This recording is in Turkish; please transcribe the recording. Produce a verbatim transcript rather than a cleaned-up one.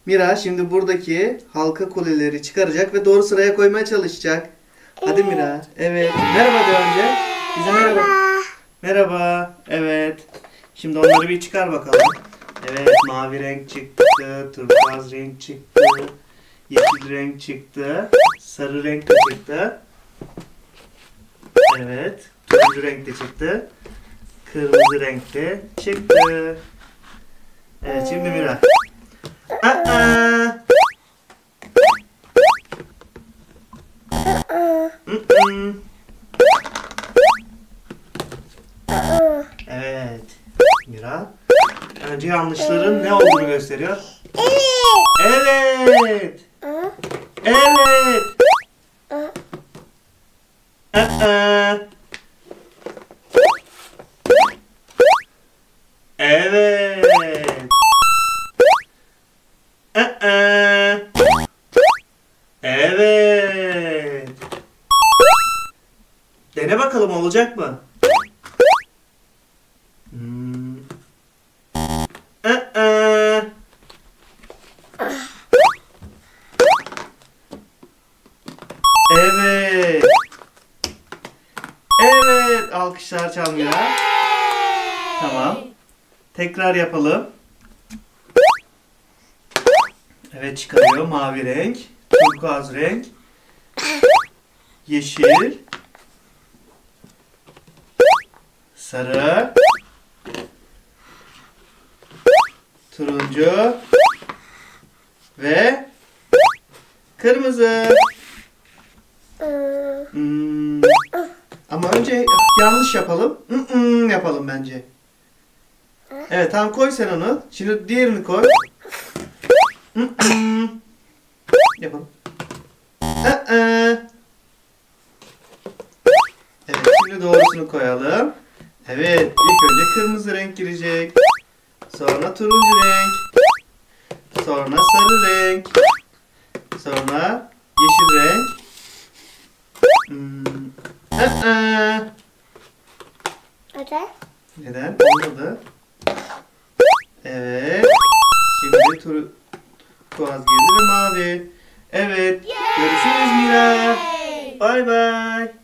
Mira şimdi buradaki halka kuleleri çıkaracak ve doğru sıraya koymaya çalışacak. Hadi Mira. Evet. Merhaba de önce. Bize merhaba. Merhaba. Evet. Şimdi onları bir çıkar bakalım. Evet, mavi renk çıktı, turkuaz renk çıktı, yeşil renk çıktı, sarı renk de çıktı. Evet, turuncu renk de çıktı, kırmızı renk de çıktı. Evet, şimdi Mira. Aa! Mm-mm. Evet, Mira. Önce yanlışların ne olduğunu gösteriyor. Evet. Evet. Aa. Evet. Aa. Evet. Dene bakalım, olacak mı? Hmm. Aa. Evet. Evet. Alkışlar çalmıyor. Tamam. Tekrar yapalım. Evet, çıkarıyor. Mavi renk, turkuaz renk, yeşil, sarı, turuncu ve kırmızı. Hmm. Ama önce yanlış yapalım. Mm-mm yapalım bence. Evet, tamam, koy sen onu. Şimdi diğerini koy. Mm-mm. Yapalım. Aa. Evet, şimdi doğrusunu koyalım. Evet, ilk önce kırmızı renk girecek. Sonra turuncu renk. Sonra sarı renk. Sonra yeşil renk. Hmm. Aa. Neden? Neden? Olmadı. Evet. Şimdi turkuaz girdi ve mavi. Evet. Görüşürüz Mira. Bye bye.